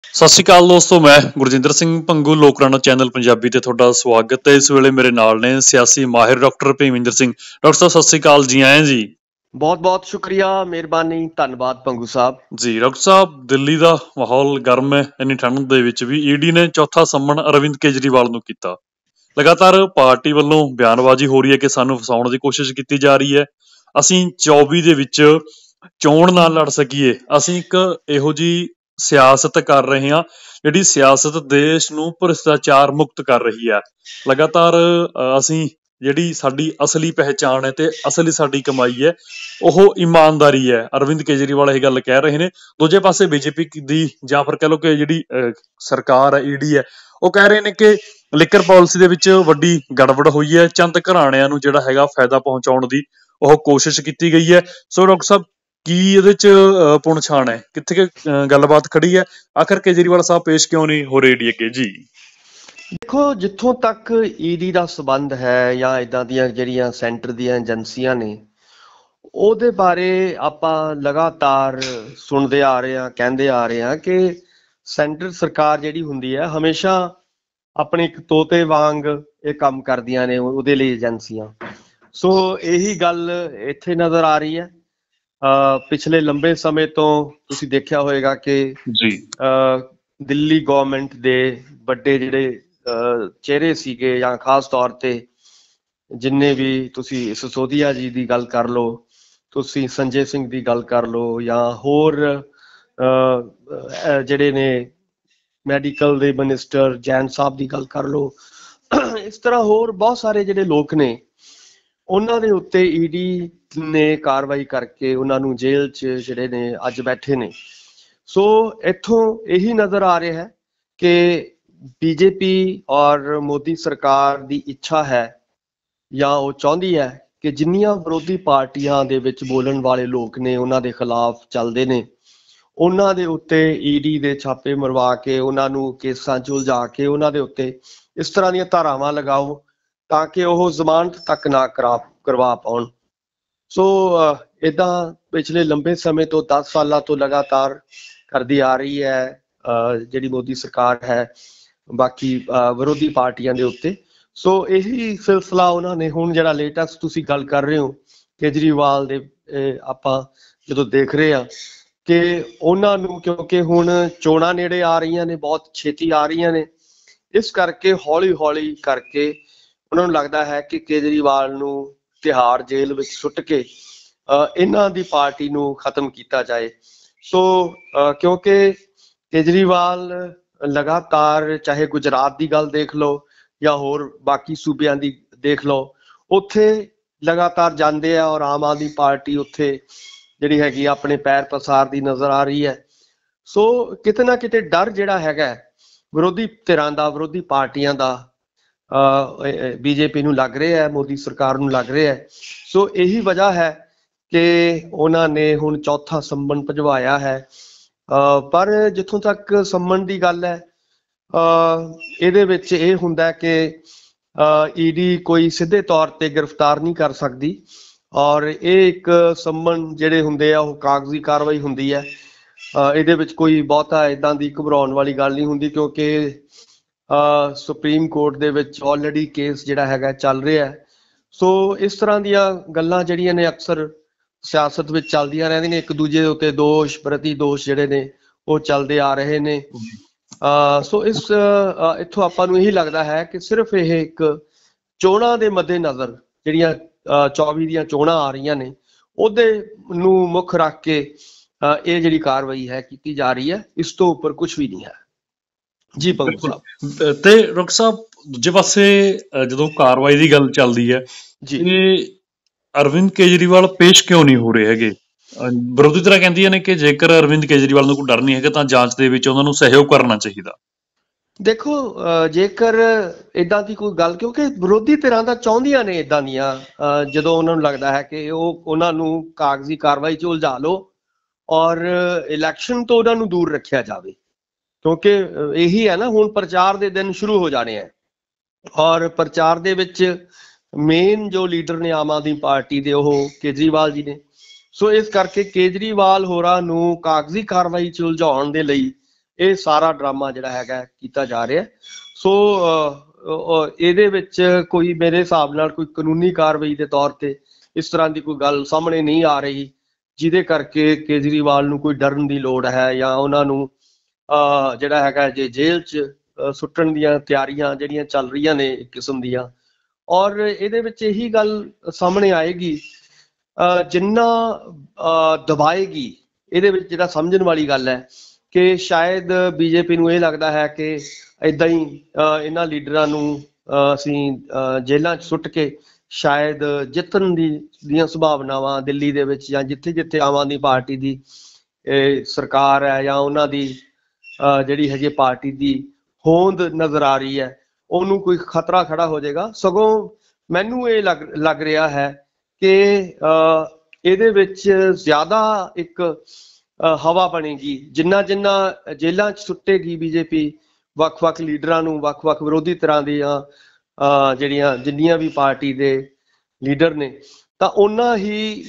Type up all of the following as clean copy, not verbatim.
ਸਤਿ ਸ਼੍ਰੀ ਅਕਾਲ ਦੋਸਤੋ, ਮੈਂ ਗੁਰਜਿੰਦਰ ਸਿੰਘ ਭੰਗੂ ਲੋਕਰਾਣਾ ਚੈਨਲ ਪੰਜਾਬੀ ਤੇ ਤੁਹਾਡਾ ਸਵਾਗਤ ਹੈ। ਇਸ ਵੇਲੇ ਮੇਰੇ ਨਾਲ ਨੇ ਸਿਆਸੀ ਮਾਹਿਰ ਡਾਕਟਰ ਭੀਮਿੰਦਰ ਸਿੰਘ। ਡਾਕਟਰ ਸਾਹਿਬ ਸਤਿ ਸ਼੍ਰੀ ਅਕਾਲ, ਜੀ ਆਇਆਂ ਜੀ। ਬਹੁਤ ਬਹੁਤ ਸ਼ੁਕਰੀਆ, ਮਿਹਰਬਾਨੀ, ਧੰਨਵਾਦ ਭੰਗੂ ਸਾਹਿਬ। ਜੀ ਡਾਕਟਰ ਸਾਹਿਬ, ਦਿੱਲੀ ਦਾ ਮਾਹੌਲ ਗਰਮ ਹੈ। ਇੰਨੀ ਠੰਡ ਦੇ ਵਿੱਚ ਵੀ ਈਡੀ ਨੇ ਚੌਥਾ ਸੰਮਨ ਅਰਵਿੰਦ ਕੇਜਰੀਵਾਲ ਨੂੰ ਕੀਤਾ। ਲਗਾਤਾਰ ਪਾਰਟੀ ਵੱਲੋਂ ਬਿਆਨਬਾਜ਼ੀ ਹੋ ਰਹੀ ਹੈ ਕਿ ਸਾਨੂੰ ਫਸਾਉਣ ਦੀ ਕੋਸ਼ਿਸ਼ ਕੀਤੀ ਜਾ ਰਹੀ ਹੈ, ਅਸੀਂ 24 ਦੇ ਵਿੱਚ ਚੋਣ ਨਾ ਲੜ ਸਕੀਏ। ਅਸੀਂ ਇੱਕ ਇਹੋ ਜਿਹੀ ਸਿਆਸਤ ਕਰ ਰਹੇ ਹਾਂ ਜਿਹੜੀ ਸਿਆਸਤ ਦੇਸ਼ ਨੂੰ ਭ੍ਰਿਸ਼ਟਾਚਾਰ ਮੁਕਤ ਕਰ ਰਹੀ ਹੈ। ਲਗਾਤਾਰ ਅਸੀਂ ਜਿਹੜੀ ਸਾਡੀ ਅਸਲੀ ਪਹਿਚਾਣ ਹੈ ਤੇ ਅਸਲੀ ਸਾਡੀ ਕਮਾਈ ਹੈ ਉਹ ਇਮਾਨਦਾਰੀ ਹੈ। ਅਰਵਿੰਦ ਕੇਜਰੀਵਾਲ ਇਹ ਗੱਲ ਕਹਿ ਰਹੇ ਨੇ। ਦੂਜੇ ਪਾਸੇ ਬੀਜੇਪੀ ਦੀ ਜਾਂ ਫਿਰ ਕਹਿ ਲਓ ਕਿ ਜਿਹੜੀ ਸਰਕਾਰ ਹੈ, ਈਡੀ ਹੈ, ਉਹ ਕਹਿ ਰਹੇ ਨੇ ਕਿ ਲਿਕਰ ਪਾਲਿਸੀ ਦੇ ਵਿੱਚ ਵੱਡੀ ਗੜਬੜ ਹੋਈ ਹੈ, ਚੰਦ ਘਰਾਣਿਆਂ ਨੂੰ ਜਿਹੜਾ ਹੈਗਾ ਫਾਇਦਾ ਪਹੁੰਚਾਉਣ ਦੀ ਉਹ ਕੋਸ਼ਿਸ਼ ਕੀਤੀ ਗਈ ਹੈ। ਸੋ ਡਾਕਟਰ ਸਾਹਿਬ, ਕੀ ਇਹਦੇ ਚ ਪੁਣਛਾਣ ਹੈ, ਕਿੱਥੇ ਗੱਲਬਾਤ ਖੜੀ ਹੈ? ਆਖਰ ਕੇਜਰੀਵਾਲ ਸਾਹਿਬ ਪੇਸ਼ ਕਿਉਂ ਨਹੀਂ ਹੋ ਰਹੇ ਈਡੀ ਅੱਗੇ? ਜੀ ਦੇਖੋ, ਜਿੱਥੋਂ ਤੱਕ ਈਡੀ ਦਾ ਸਬੰਧ ਹੈ ਜਾਂ ਇਦਾਂ ਦੀਆਂ ਜਿਹੜੀਆਂ ਸੈਂਟਰ ਦੀਆਂ ਏਜੰਸੀਆਂ ਨੇ, ਉਹਦੇ ਬਾਰੇ ਆਪਾਂ ਲਗਾਤਾਰ ਸੁਣਦੇ ਆ ਰਹੇ ਹਾਂ, ਕਹਿੰਦੇ ਆ ਰਹੇ ਹਾਂ ਕਿ ਸੈਂਟਰ ਸਰਕਾਰ ਜਿਹੜੀ ਹੁੰਦੀ ਹੈ ਹਮੇਸ਼ਾ ਆਪਣੇ ਇੱਕ ਤੋਤੇ ਵਾਂਗ ਇਹ ਕੰਮ ਕਰਦੀਆਂ ਨੇ, ਉਹਦੇ ਲਈ ਏਜੰਸੀਆਂ। ਸੋ ਇਹੀ ਗੱਲ ਇੱਥੇ ਨਜ਼ਰ ਆ ਰਹੀ ਹੈ। ਪਿਛਲੇ ਲੰਬੇ ਸਮੇਂ ਤੋਂ ਤੁਸੀਂ ਦੇਖਿਆ ਹੋਏਗਾ ਕਿ ਜੀ ਦਿੱਲੀ ਗਵਰਨਮੈਂਟ ਦੇ ਵੱਡੇ ਜਿਹੜੇ ਚਿਹਰੇ ਸੀਗੇ, ਜਾਂ ਖਾਸ ਤੌਰ ਤੇ ਜਿੰਨੇ ਵੀ ਤੁਸੀਂ ਸਿਸੋਦੀਆ ਜੀ ਦੀ ਗੱਲ ਕਰ ਲਓ, ਤੁਸੀਂ ਸੰਜੇ ਸਿੰਘ ਦੀ ਗੱਲ ਕਰ ਲਓ, ਜਾਂ ਹੋਰ ਜਿਹੜੇ ਨੇ ਮੈਡੀਕਲ ਦੇ ਮਿਨਿਸਟਰ ਜੈਨ ਸਾਹਿਬ ਦੀ ਗੱਲ ਕਰ ਲਓ, ਇਸ ਤਰ੍ਹਾਂ ਹੋਰ ਬਹੁਤ ਸਾਰੇ ਜਿਹੜੇ ਲੋਕ ਨੇ, ਉਹਨਾਂ ਦੇ ਉੱਤੇ ਈਡੀ ਨੇ ਕਾਰਵਾਈ ਕਰਕੇ ਉਹਨਾਂ ਨੂੰ ਜੇਲ੍ਹ 'ਚ ਜਿਹੜੇ ਨੇ ਅੱਜ ਬੈਠੇ ਨੇ। ਸੋ ਇੱਥੋਂ ਇਹੀ ਨਜ਼ਰ ਆ ਰਿਹਾ ਹੈ ਕਿ ਬੀਜੇਪੀ ਔਰ ਮੋਦੀ ਸਰਕਾਰ ਦੀ ਇੱਛਾ ਹੈ ਜਾਂ ਉਹ ਚਾਹੁੰਦੀ ਹੈ ਕਿ ਜਿੰਨੀਆਂ ਵਿਰੋਧੀ ਪਾਰਟੀਆਂ ਦੇ ਵਿੱਚ ਬੋਲਣ ਵਾਲੇ ਲੋਕ ਨੇ, ਉਹਨਾਂ ਦੇ ਖਿਲਾਫ ਚੱਲਦੇ ਨੇ, ਉਹਨਾਂ ਦੇ ਉੱਤੇ ਈਡੀ ਦੇ ਛਾਪੇ ਮਰਵਾ ਕੇ, ਉਹਨਾਂ ਨੂੰ ਕੇਸਾਂ 'ਚ ਉਲਝਾ ਕੇ, ਉਹਨਾਂ ਦੇ ਉੱਤੇ ਇਸ ਤਰ੍ਹਾਂ ਦੀਆਂ ਧਾਰਾਵਾਂ ਲਗਾਓ ਤਾਂ ਕਿ ਉਹ ਜ਼ਮਾਨਤ ਤੱਕ ਨਾ ਕਰਵਾ ਪਾਉਣ। ਸੋ ਏਦਾਂ ਪਿਛਲੇ ਲੰਬੇ ਸਮੇਂ ਤੋਂ 10 ਸਾਲਾਂ ਤੋਂ ਲਗਾਤਾਰ ਕਰਦੀ ਆ ਰਹੀ ਹੈ ਜਿਹੜੀ ਮੋਦੀ ਸਰਕਾਰ ਹੈ ਬਾਕੀ ਵਿਰੋਧੀ ਪਾਰਟੀਆਂ ਦੇ ਉੱਤੇ। ਸੋ ਇਹੀ ਸਿਲਸਿਲਾ ਉਹਨਾਂ ਨੇ ਹੁਣ ਜਿਹੜਾ ਲੇਟੈਸਟ ਤੁਸੀਂ ਗੱਲ ਕਰ ਰਹੇ ਹੋ ਕੇਜਰੀਵਾਲ ਦੇ, ਆਪਾਂ ਜਦੋਂ ਦੇਖ ਰਹੇ ਹਾਂ ਕਿ ਉਹਨਾਂ ਨੂੰ, ਕਿਉਂਕਿ ਹੁਣ ਚੋਣਾਂ ਨੇੜੇ ਆ ਰਹੀਆਂ ਨੇ, ਬਹੁਤ ਛੇਤੀ ਆ ਰਹੀਆਂ ਨੇ, ਇਸ ਕਰਕੇ ਹੌਲੀ ਹੌਲੀ ਕਰਕੇ ਉਹਨਾਂ ਨੂੰ ਲੱਗਦਾ ਹੈ ਕਿ ਕੇਜਰੀਵਾਲ ਨੂੰ ਤਿਹਾੜ ਜੇਲ੍ਹ ਵਿੱਚ ਸੁੱਟ ਕੇ ਇਹਨਾਂ ਦੀ ਪਾਰਟੀ ਨੂੰ ਖਤਮ ਕੀਤਾ ਜਾਏ। ਸੋ ਕਿਉਂਕਿ ਕੇਜਰੀਵਾਲ ਲਗਾਤਾਰ, ਚਾਹੇ ਗੁਜਰਾਤ ਦੀ ਗੱਲ ਦੇਖ ਲਓ ਜਾਂ ਹੋਰ ਬਾਕੀ ਸੂਬਿਆਂ ਦੀ ਦੇਖ ਲਓ, ਉੱਥੇ ਲਗਾਤਾਰ ਜਾਂਦੇ ਆ ਔਰ ਆਮ ਆਦਮੀ ਪਾਰਟੀ ਉੱਥੇ ਜਿਹੜੀ ਹੈਗੀ ਆਪਣੇ ਪੈਰ ਪਸਾਰਦੀ ਨਜ਼ਰ ਆ ਰਹੀ ਹੈ। ਸੋ ਕਿਤੇ ਨਾ ਕਿਤੇ ਡਰ ਜਿਹੜਾ ਹੈਗਾ ਵਿਰੋਧੀ ਧਿਰਾਂ ਦਾ, ਵਿਰੋਧੀ ਪਾਰਟੀਆਂ ਦਾ, ਬੀਜੇਪੀ ਨੂੰ ਲੱਗ ਰਿਹਾ ਹੈ, ਮੋਦੀ ਸਰਕਾਰ ਨੂੰ ਲੱਗ ਰਿਹਾ ਹੈ। ਸੋ ਇਹੀ ਵਜ੍ਹਾ ਹੈ ਕਿ ਉਹਨਾਂ ਨੇ ਹੁਣ ਚੌਥਾ ਸੰਮਨ ਭਿਜਵਾਇਆ ਹੈ। ਪਰ ਜਿੱਥੋਂ ਤੱਕ ਸੰਮਨ ਦੀ ਗੱਲ ਹੈ, ਇਹਦੇ ਵਿੱਚ ਇਹ ਹੁੰਦਾ ਕਿ ਈਡੀ ਕੋਈ ਸਿੱਧੇ ਤੌਰ ਤੇ ਗ੍ਰਿਫਤਾਰ ਨਹੀਂ ਕਰ ਸਕਦੀ, ਔਰ ਇਹ ਇੱਕ ਸੰਮਨ ਜਿਹੜੇ ਹੁੰਦੇ ਆ ਉਹ ਕਾਗਜ਼ੀ ਕਾਰਵਾਈ ਹੁੰਦੀ ਹੈ। ਇਹਦੇ ਵਿੱਚ ਕੋਈ ਬਹੁਤਾ ਏਦਾਂ ਦੀ ਘਬਰਾਉਣ ਵਾਲੀ ਗੱਲ ਨਹੀਂ ਹੁੰਦੀ, ਕਿਉਂਕਿ ਸੁਪਰੀਮ ਕੋਰਟ ਦੇ ਵਿੱਚ ਆਲਰੇਡੀ ਕੇਸ ਜਿਹੜਾ ਹੈਗਾ ਚੱਲ ਰਿਹਾ ਹੈ। ਸੋ ਇਸ ਤਰ੍ਹਾਂ ਦੀਆਂ ਗੱਲਾਂ ਜਿਹੜੀਆਂ ਨੇ ਅਕਸਰ ਸਿਆਸਤ ਵਿੱਚ ਚੱਲਦੀਆਂ ਰਹਿੰਦੀਆਂ ਨੇ, ਇੱਕ ਦੂਜੇ ਦੇ ਉੱਤੇ ਦੋਸ਼ ਪ੍ਰਤੀ ਦੋਸ਼ ਜਿਹੜੇ ਨੇ ਉਹ ਚੱਲਦੇ ਆ ਰਹੇ ਨੇ। ਸੋ ਇੱਥੋਂ ਆਪਾਂ ਨੂੰ ਇਹੀ ਲੱਗਦਾ ਹੈ ਕਿ ਸਿਰਫ ਇਹ ਇੱਕ ਚੋਣਾਂ ਦੇ ਮੱਦੇ ਨਜ਼ਰ, ਜਿਹੜੀਆਂ 24 ਦੀਆਂ ਚੋਣਾਂ ਆ ਰਹੀਆਂ ਨੇ, ਉਹਦੇ ਨੂੰ ਮੁੱਖ ਰੱਖ ਕੇ ਇਹ ਜਿਹੜੀ ਕਾਰਵਾਈ ਹੈ ਕੀਤੀ ਜਾ ਰਹੀ ਹੈ। ਇਸ ਤੋਂ ਉੱਪਰ ਕੁਝ ਵੀ ਨਹੀਂ ਹੈ। ਜੀ ਪੰਗੂ ਸਾਹਿਬ। ਤੇ ਡਾਕਟਰ ਸਾਹਿਬ, ਦੂਜੇ ਪਾਸੇ ਜਦੋਂ ਕਾਰਵਾਈ ਦੀ ਗੱਲ ਚੱਲਦੀ ਹੈ, ਇਹ ਅਰਵਿੰਦ ਕੇਜਰੀਵਾਲ ਪੇਸ਼ ਕਿਉਂ ਨਹੀਂ ਹੋ ਰਹੇ ਹੈਗੇ? ਵਿਰੋਧੀ ਧਿਰਾਂ ਕਹਿੰਦੀਆਂ ਨੇ ਕਿ ਜੇਕਰ ਅਰਵਿੰਦ ਕੇਜਰੀਵਾਲ ਨੂੰ ਕੋਈ ਡਰ ਨਹੀਂ ਹੈਗਾ ਤਾਂ ਜਾਂਚ ਦੇ ਵਿੱਚ ਉਹਨਾਂ ਨੂੰ ਸਹਿਯੋਗ ਕਰਨਾ ਚਾਹੀਦਾ। ਦੇਖੋ, ਜੇਕਰ ਏਦਾਂ ਦੀ ਕੋਈ ਗੱਲ, ਕਿਉਂਕਿ ਵਿਰੋਧੀ ਧਿਰਾਂ ਤਾਂ ਚਾਹੁੰਦੀਆਂ ਨੇ ਏਦਾਂ ਦੀਆਂ, ਜਦੋਂ ਉਹਨਾਂ ਨੂੰ ਲੱਗਦਾ ਹੈ ਕਿ ਉਹਨਾਂ ਨੂੰ ਕਾਗਜ਼ੀ ਕਾਰਵਾਈ 'ਚ ਉਲਝਾ ਲਓ ਔਰ ਇਲੈਕਸ਼ਨ ਤੋਂ ਉਹਨਾਂ ਨੂੰ ਦੂਰ ਰੱਖਿਆ ਜਾਵੇ, ਕਿਉਂਕਿ ਇਹੀ ਹੈ ਨਾ, ਹੁਣ ਪ੍ਰਚਾਰ ਦੇ ਦਿਨ ਸ਼ੁਰੂ ਹੋ ਜਾਣੇ ਹੈ ਔਰ ਪ੍ਰਚਾਰ ਦੇ ਵਿੱਚ ਮੇਨ ਜੋ ਲੀਡਰ ਨੇ ਆਮ ਆਦਮੀ ਪਾਰਟੀ ਦੇ, ਉਹ ਕੇਜਰੀਵਾਲ ਜੀ ਨੇ। ਸੋ ਇਸ ਕਰਕੇ ਕੇਜਰੀਵਾਲ ਹੋਰਾਂ ਨੂੰ ਕਾਗਜ਼ੀ ਕਾਰਵਾਈ 'ਚ ਉਲਝਾਉਣ ਦੇ ਲਈ ਇਹ ਸਾਰਾ ਡਰਾਮਾ ਜਿਹੜਾ ਹੈਗਾ ਕੀਤਾ ਜਾ ਰਿਹਾ। ਸੋ ਇਹਦੇ ਵਿੱਚ ਕੋਈ ਮੇਰੇ ਹਿਸਾਬ ਨਾਲ ਕੋਈ ਕਾਨੂੰਨੀ ਕਾਰਵਾਈ ਦੇ ਤੌਰ ਤੇ ਇਸ ਤਰ੍ਹਾਂ ਦੀ ਕੋਈ ਗੱਲ ਸਾਹਮਣੇ ਨਹੀਂ ਆ ਰਹੀ ਜਿਹਦੇ ਕਰਕੇ ਕੇਜਰੀਵਾਲ ਨੂੰ ਕੋਈ ਡਰਨ ਦੀ ਲੋੜ ਹੈ ਜਾਂ ਉਹਨਾਂ ਨੂੰ ਜਿਹੜਾ ਹੈਗਾ ਜੇ ਜੇਲ੍ਹ 'ਚ ਸੁੱਟਣ ਦੀਆਂ ਤਿਆਰੀਆਂ ਜਿਹੜੀਆਂ ਚੱਲ ਰਹੀਆਂ ਨੇ ਇੱਕ ਕਿਸਮ ਦੀਆਂ। ਔਰ ਇਹਦੇ ਵਿੱਚ ਇਹੀ ਗੱਲ ਸਾਹਮਣੇ ਆਏਗੀ ਜਿੰਨਾ ਦਬਾਏਗੀ, ਇਹਦੇ ਵਿੱਚ ਜਿਹੜਾ ਸਮਝਣ ਵਾਲੀ ਗੱਲ ਹੈ ਕਿ ਸ਼ਾਇਦ ਬੀਜੇਪੀ ਨੂੰ ਇਹ ਲੱਗਦਾ ਹੈ ਕਿ ਏਦਾਂ ਹੀ ਇਹਨਾਂ ਲੀਡਰਾਂ ਨੂੰ ਅਸੀਂ ਜੇਲ੍ਹਾਂ 'ਚ ਸੁੱਟ ਕੇ ਸ਼ਾਇਦ ਜਿੱਤਣ ਦੀਆਂ ਸੰਭਾਵਨਾਵਾਂ ਦਿੱਲੀ ਦੇ ਵਿੱਚ ਜਾਂ ਜਿੱਥੇ ਜਿੱਥੇ ਆਮ ਆਦਮੀ ਪਾਰਟੀ ਦੀ ਸਰਕਾਰ ਹੈ ਜਾਂ ਉਹਨਾਂ ਦੀ ਜਿਹੜੀ ਹੈਗੀ ਪਾਰਟੀ ਦੀ ਹੋਂਦ ਨਜ਼ਰ ਆ ਰਹੀ ਹੈ, ਉਹਨੂੰ ਕੋਈ ਖਤਰਾ ਖੜਾ ਹੋ ਜਾਏਗਾ। ਸਗੋਂ ਮੈਨੂੰ ਇਹ ਲੱਗ ਰਿਹਾ ਹੈ ਕਿ ਇਹਦੇ ਵਿੱਚ ਜ਼ਿਆਦਾ ਇੱਕ ਹਵਾ ਬਣੇਗੀ ਜਿੰਨਾ ਜੇਲ੍ਹਾਂ 'ਚ ਸੁੱਟੇਗੀ ਬੀਜੇਪੀ ਵੱਖ-ਵੱਖ ਲੀਡਰਾਂ ਨੂੰ, ਵੱਖ-ਵੱਖ ਵਿਰੋਧੀ ਤਰ੍ਹਾਂ ਦੀਆਂ ਜਿੰਨੀਆਂ ਵੀ ਪਾਰਟੀ ਦੇ ਲੀਡਰ ਨੇ, ਤਾਂ ਉਹਨਾਂ ਹੀ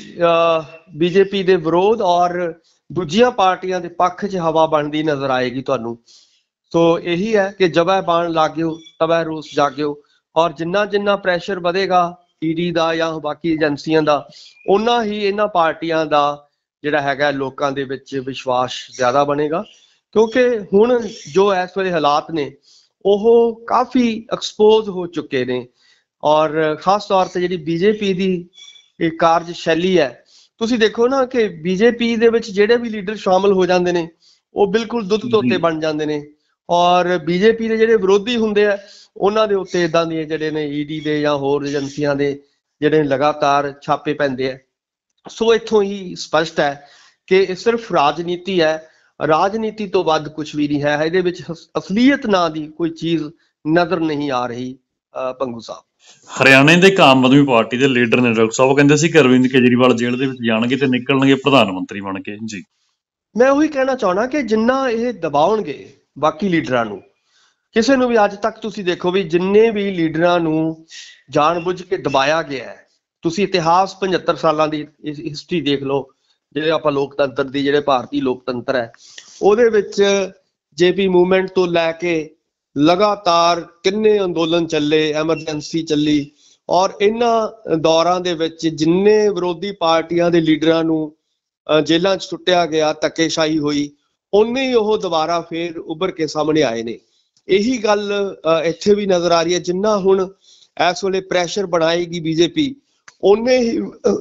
ਬੀਜੇਪੀ ਦੇ ਵਿਰੋਧ ਔਰ ਦੂਜੀਆਂ ਪਾਰਟੀਆਂ ਦੇ ਪੱਖ 'ਚ ਹਵਾ ਬਣਦੀ ਨਜ਼ਰ ਆਏਗੀ ਤੁਹਾਨੂੰ। ਸੋ ਇਹੀ ਹੈ ਕਿ ਜਬੈ ਬਾਣ ਲਾਗਿਓ ਤਬੈ ਰੋਸ ਜਾਗਿਓ, ਔਰ ਜਿੰਨਾ ਪ੍ਰੈਸ਼ਰ ਵਧੇਗਾ ਈਡੀ ਦਾ ਜਾਂ ਬਾਕੀ ਏਜੰਸੀਆਂ ਦਾ, ਓਨਾ ਹੀ ਇਹਨਾਂ ਪਾਰਟੀਆਂ ਦਾ ਜਿਹੜਾ ਹੈਗਾ ਲੋਕਾਂ ਦੇ ਵਿੱਚ ਵਿਸ਼ਵਾਸ ਜ਼ਿਆਦਾ ਬਣੇਗਾ। ਕਿਉਂਕਿ ਹੁਣ ਜੋ ਇਸ ਵੇਲੇ ਹਾਲਾਤ ਨੇ ਉਹ ਕਾਫੀ ਐਕਸਪੋਜ਼ ਹੋ ਚੁੱਕੇ ਨੇ, ਔਰ ਖਾਸ ਤੌਰ ਤੇ ਜਿਹੜੀ ਬੀਜੇਪੀ ਦੀ ਇਹ ਕਾਰਜਸ਼ੈਲੀ ਹੈ, ਤੁਸੀਂ ਦੇਖੋ ਨਾ ਕਿ ਬੀਜੇਪੀ ਦੇ ਵਿੱਚ ਜਿਹੜੇ ਵੀ ਲੀਡਰ ਸ਼ਾਮਲ ਹੋ ਜਾਂਦੇ ਨੇ ਉਹ ਬਿਲਕੁਲ ਦੁੱਧ ਧੋਤੇ ਬਣ ਜਾਂਦੇ ਨੇ, ਔਰ ਬੀਜੇਪੀ ਦੇ ਜਿਹੜੇ ਵਿਰੋਧੀ ਹੁੰਦੇ ਆ ਉਹਨਾਂ ਦੇ ਉੱਤੇ ਇਦਾਂ ਦੇ ਜਿਹੜੇ ਨੇ ਈਡੀ ਦੇ ਜਾਂ ਹੋਰ ਏਜੰਸੀਆਂ ਦੇ ਜਿਹੜੇ ਲਗਾਤਾਰ ਛਾਪੇ ਪੈਂਦੇ ਆ। ਸੋ ਇੱਥੋਂ ਹੀ ਸਪਸ਼ਟ ਹੈ ਕਿ ਇਹ ਸਿਰਫ ਰਾਜਨੀਤੀ ਹੈ, ਰਾਜਨੀਤੀ ਤੋਂ ਵੱਧ ਕੁਝ ਵੀ ਨਹੀਂ ਹੈ। ਇਹਦੇ ਵਿੱਚ ਅਸਲੀਅਤ ਨਾਂ ਦੀ ਕੋਈ ਚੀਜ਼ ਨਜ਼ਰ ਨਹੀਂ ਆ ਰਹੀ। ਪੰਗੂ ਸਾਹਿਬ, ਹਰਿਆਣੇ ਦੇ ਆਮ ਆਦਮੀ ਪਾਰਟੀ ਦੇ ਲੀਡਰ ਨੇ ਡਾਕਟਰ ਸਾਹਿਬ ਕਹਿੰਦੇ ਸੀ ਕਿ ਅਰਵਿੰਦ ਕੇਜਰੀਵਾਲ ਜੇਲ੍ਹ ਦੇ ਵਿੱਚ ਜਾਣਗੇ ਤੇ ਨਿਕਲਣਗੇ ਪ੍ਰਧਾਨ ਮੰਤਰੀ ਬਣ ਕੇ। ਜੀ, ਮੈਂ ਉਹੀ ਕਹਿਣਾ ਚਾਹੁੰਦਾ ਕਿ ਜਿੰਨਾ ਇਹ ਦਬਾਉਣਗੇ ਬਾਕੀ ਲੀਡਰਾਂ ਨੂੰ, ਕਿਸੇ ਨੂੰ ਵੀ ਅੱਜ ਤੱਕ ਤੁਸੀਂ ਦੇਖੋ ਵੀ ਜਿੰਨੇ ਵੀ ਲੀਡਰਾਂ ਨੂੰ ਜਾਣਬੁੱਝ ਕੇ ਦਬਾਇਆ ਗਿਆ ਹੈ, ਤੁਸੀਂ ਇਤਿਹਾਸ 75 ਸਾਲਾਂ ਦੀ ਹਿਸਟਰੀ ਦੇਖ ਲਓ, ਜਿਹੜੇ ਆਪਾਂ ਲੋਕਤੰਤਰ ਦੀ, ਜਿਹੜੇ ਭਾਰਤੀ ਲੋਕਤੰਤਰ ਹੈ ਉਹਦੇ ਵਿੱਚ ਜੇਪੀ ਮੂਵਮੈਂਟ ਤੋਂ ਲੈ ਕੇ ਲਗਾਤਾਰ ਕਿੰਨੇ ਅੰਦੋਲਨ ਚੱਲੇ, ਐਮਰਜੈਂਸੀ ਚੱਲੀ, ਔਰ ਇਹਨਾਂ ਦੌਰਾਂ ਦੇ ਵਿੱਚ ਜਿੰਨੇ ਵਿਰੋਧੀ ਪਾਰਟੀਆਂ ਦੇ ਲੀਡਰਾਂ ਨੂੰ ਜੇਲ੍ਹਾਂ 'ਚ ਸੁੱਟਿਆ ਗਿਆ, ਧੱਕੇਸ਼ਾਹੀ ਹੋਈ, ਉਨੇ ਹੀ ਉਹ ਦੁਬਾਰਾ ਫੇਰ ਉੱਭਰ ਕੇ ਸਾਹਮਣੇ ਆਏ ਨੇ। ਇਹੀ ਗੱਲ ਇੱਥੇ ਵੀ ਨਜ਼ਰ ਆ ਰਹੀ ਹੈ। ਜਿੰਨਾ ਹੁਣ ਇਸ ਵੇਲੇ ਪ੍ਰੈਸ਼ਰ ਬਣਾਏਗੀ ਬੀਜੇਪੀ, ਉਨੇ ਹੀ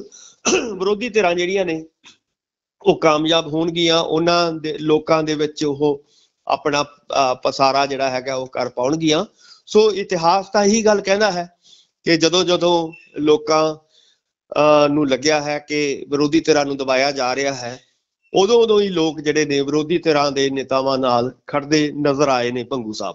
ਵਿਰੋਧੀ ਧਿਰਾਂ ਜਿਹੜੀਆਂ ਨੇ ਉਹ ਕਾਮਯਾਬ ਹੋਣਗੀਆਂ, ਉਹਨਾਂ ਦੇ ਲੋਕਾਂ ਦੇ ਵਿੱਚ ਉਹ ਆਪਣਾ ਪਸਾਰਾ ਜਿਹੜਾ ਹੈਗਾ ਉਹ ਕਰ ਪਾਉਣਗੀਆਂ। ਸੋ ਇਤਿਹਾਸ ਤਾਂ ਇਹੀ ਗੱਲ ਕਹਿੰਦਾ ਹੈ ਕਿ ਜਦੋਂ ਲੋਕਾਂ ਨੂੰ ਲੱਗਿਆ ਹੈ ਕਿ ਵਿਰੋਧੀ ਧਿਰਾਂ ਨੂੰ ਦਬਾਇਆ ਜਾ ਰਿਹਾ ਹੈ, ਉਦੋਂ ਹੀ ਲੋਕ ਜਿਹੜੇ ਨੇ ਵਿਰੋਧੀ ਧਿਰਾਂ ਦੇ ਨੇਤਾਵਾਂ ਨਾਲ ਖੜਦੇ ਨਜ਼ਰ ਆਏ ਨੇ। ਭੰਗੂ ਸਾਹਿਬ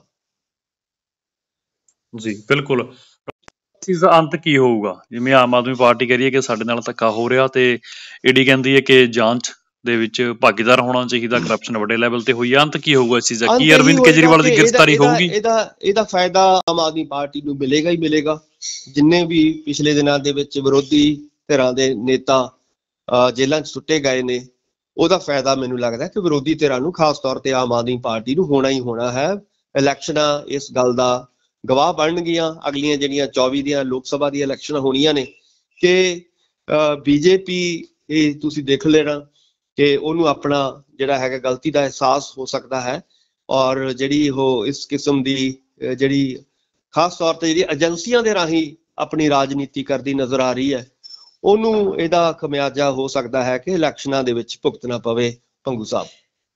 ਜੀ, ਬਿਲਕੁਲ। ਇਸ ਦਾ ਅੰਤ ਕੀ ਹੋਊਗਾ? ਜਿਵੇਂ ਆਮ ਆਦਮੀ ਪਾਰਟੀ ਕਹਿ ਰਹੀ ਹੈ ਕਿ ਸਾਡੇ ਨਾਲ ਧੱਕਾ ਹੋ ਰਿਹਾ ਤੇ ਈਡੀ ਕਹਿੰਦੀ ਹੈ ਕਿ ਜਾਂਚ ਦੇ ਵਿੱਚ ਭਾਗੀਦਾਰ ਹੋਣਾ ਚਾਹੀਦਾ, ਕਰਪਸ਼ਨ ਵੱਡੇ ਲੈਵਲ ਤੇ ਹੋਈ ਹੈ। ਅੰਤ ਕੀ ਹੋਊਗਾ ਇਸ ਚੀਜ਼ ਦਾ? ਕੀ ਅਰਵਿੰਦ ਕੇਜਰੀਵਾਲ ਦੀ ਗ੍ਰਿਫਤਾਰੀ ਹੋਊਗੀ? ਇਹਦਾ ਫਾਇਦਾ ਆਮ ਆਦਮੀ ਪਾਰਟੀ ਨੂੰ ਮਿਲੇਗਾ ਹੀ ਮਿਲੇਗਾ। ਜਿੰਨੇ ਵੀ ਪਿਛਲੇ ਦਿਨਾਂ ਦੇ ਵਿੱਚ ਵਿਰੋਧੀ ਧਿਰਾਂ ਦੇ ਨੇਤਾ ਜੇਲ੍ਹਾਂ 'ਚ ਸੁੱਟੇ ਗਏ ਨੇ, ਉਹਦਾ ਫਾਇਦਾ ਮੈਨੂੰ ਲੱਗਦਾ ਕਿ ਵਿਰੋਧੀ ਧਿਰਾਂ ਨੂੰ, ਖਾਸ ਤੌਰ ਤੇ ਆਮ ਆਦਮੀ ਪਾਰਟੀ ਨੂੰ ਹੋਣਾ ਹੀ ਹੋਣਾ ਹੈ। ਇਲੈਕਸ਼ਨਾਂ ਇਸ ਗੱਲ ਦਾ ਗਵਾਹ ਬਣਨਗੀਆਂ, ਅਗਲੀਆਂ ਜਿਹੜੀਆਂ 24 ਦੀਆਂ ਲੋਕ ਸਭਾ ਦੀਆਂ ਇਲੈਕਸ਼ਨਾਂ ਹੋਣੀਆਂ ਨੇ, ਕਿ ਬੀਜੇਪੀ, ਇਹ ਤੁਸੀਂ ਦੇਖ ਲੈਣਾ ਕਿ ਉਹਨੂੰ ਆਪਣਾ ਜਿਹੜਾ ਹੈਗਾ ਗਲਤੀ ਦਾ ਅਹਿਸਾਸ ਹੋ ਸਕਦਾ ਹੈ, ਔਰ ਜਿਹੜੀ ਉਹ ਇਸ ਕਿਸਮ ਦੀ ਜਿਹੜੀ ਖਾਸ ਤੌਰ ਤੇ ਜਿਹੜੀ ਏਜੰਸੀਆਂ ਦੇ ਰਾਹੀਂ ਆਪਣੀ ਰਾਜਨੀਤੀ ਕਰਦੀ ਨਜ਼ਰ ਆ ਰਹੀ ਹੈ, ਉਹਨੂੰ ਇਹਦਾ ਖਮਿਆਜਾ ਹੋ ਸਕਦਾ ਹੈ ਕਿ ਇਲੈਕਸ਼ਨਾਂ ਦੇ ਵਿੱਚ ਭੁਗਤਣਾ ਪਵੇ। ਭੰਗੂ ਸਾਹਿਬ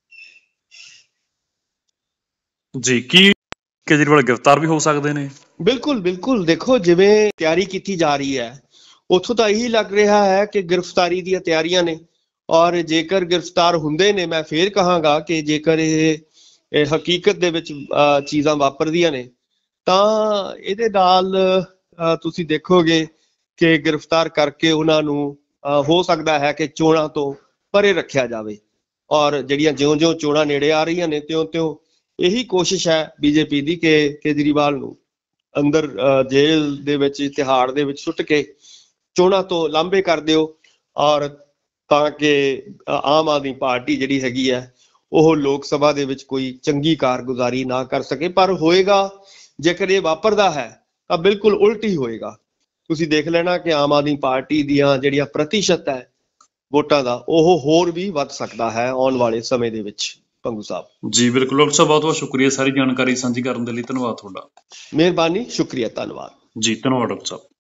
ਜੀ, ਕੀ ਕੇਜਰੀਵਾਲ ਗ੍ਰਿਫਤਾਰ ਵੀ ਹੋ ਸਕਦੇ ਨੇ? ਬਿਲਕੁਲ। ਦੇਖੋ, ਜਿਵੇਂ ਤਿਆਰੀ ਕੀਤੀ ਜਾ ਰਹੀ ਹੈ, ਉੱਥੋਂ ਤਾਂ ਇਹੀ ਲੱਗ ਰਿਹਾ ਹੈ ਕਿ ਗ੍ਰਿਫਤਾਰੀ ਦੀਆਂ ਤਿਆਰੀਆਂ ਨੇ, ਔਰ ਜੇਕਰ ਗ੍ਰਿਫਤਾਰ ਹੁੰਦੇ ਨੇ, ਮੈਂ ਫੇਰ ਕਹਾਂਗਾ ਕਿ ਜੇਕਰ ਇਹ ਹਕੀਕਤ ਦੇ ਵਿੱਚ ਚੀਜ਼ਾਂ ਵਾਪਰਦੀਆਂ ਨੇ, ਤਾਂ ਇਹਦੇ ਨਾਲ ਤੁਸੀਂ ਦੇਖੋਗੇ ਕਿ ਗ੍ਰਿਫਤਾਰ ਕਰਕੇ ਉਹਨਾਂ ਨੂੰ ਹੋ ਸਕਦਾ ਹੈ ਕਿ ਚੋਣਾਂ ਤੋਂ ਪਰੇ ਰੱਖਿਆ ਜਾਵੇ। ਔਰ ਜਿਹੜੀਆਂ ਜਿਉਂ-ਜਿਉਂ ਚੋਣਾਂ ਨੇੜੇ ਆ ਰਹੀਆਂ ਨੇ, ਤਿਉਂ-ਤਿਉਂ ਇਹੀ ਕੋਸ਼ਿਸ਼ ਹੈ ਬੀਜੇਪੀ ਦੀ ਕਿ ਕੇਜਰੀਵਾਲ ਨੂੰ ਅੰਦਰ ਜੇਲ੍ਹ ਦੇ ਵਿੱਚ, ਤਿਹਾੜ ਦੇ ਵਿੱਚ ਸੁੱਟ ਕੇ ਚੋਣਾਂ ਤੋਂ ਲਾਂਭੇ ਕਰ ਦਿਓ, ਔਰ ਤਾਂ ਕਿ ਆਮ ਆਦਮੀ ਪਾਰਟੀ ਜਿਹੜੀ ਹੈਗੀ ਹੈ ਉਹ ਲੋਕ ਸਭਾ ਦੇ ਵਿੱਚ ਕੋਈ ਚੰਗੀ ਕਾਰਗੁਜ਼ਾਰੀ ਨਾ ਕਰ ਸਕੇ। ਪਰ ਹੋਏਗਾ, ਜੇਕਰ ਇਹ ਵਾਪਰਦਾ ਹੈ ਤਾਂ ਬਿਲਕੁਲ ਉਲਟ ਹੀ ਹੋਏਗਾ। ਤੁਸੀਂ ਦੇਖ ਲੈਣਾ ਕਿ ਆਮ ਆਦਮੀ ਪਾਰਟੀ ਦੀਆਂ ਜਿਹੜੀਆਂ ਪ੍ਰਤੀਸ਼ਤ ਹੈ ਵੋਟਾਂ ਦਾ, ਉਹ ਹੋਰ ਵੀ ਵੱਧ ਸਕਦਾ ਹੈ ਆਉਣ ਵਾਲੇ ਸਮੇਂ ਦੇ ਵਿੱਚ। ਪੰਗੂ ਸਾਹਿਬ ਜੀ ਬਿਲਕੁਲ ਡਾਕਟਰ ਸਾਹਿਬ, ਬਹੁਤ ਬਹੁਤ ਸ਼ੁਕਰੀਆ ਸਾਰੀ ਜਾਣਕਾਰੀ ਸਾਂਝੀ ਕਰਨ ਦੇ ਲਈ। ਧੰਨਵਾਦ ਤੁਹਾਡਾ। ਮਿਹਰਬਾਨੀ, ਸ਼ੁਕਰੀਆ, ਧੰਨਵਾਦ ਜੀ ਧੰਨਵਾਦ ਡਾਕਟਰ ਸਾਹਿਬ।